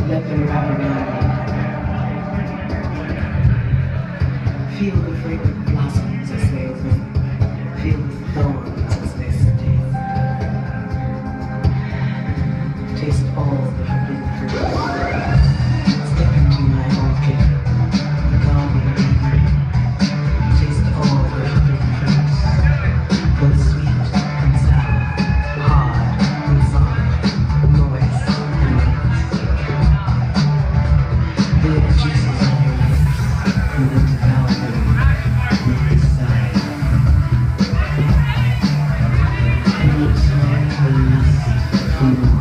Let them wrap around you. Feel the fragrant blossoms as they open. Feel the thorns as they stay. Taste all the forbidden fruit. Step into my orchid, a garden of Eden. Taste all the forbidden fruits, both sweet and sour, hard and soft, moist and wet. Their juices on your lips, and then devour them with desire. And your tongue will lust for more.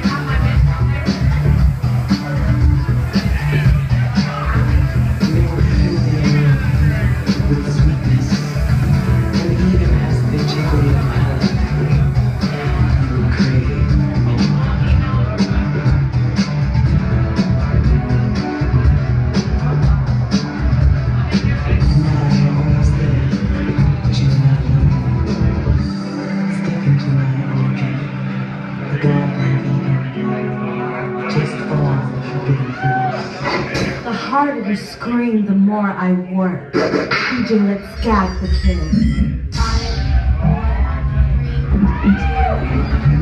The harder you scream, the more I work. DJ, let's gag the kids. 5, 4, 3, 2,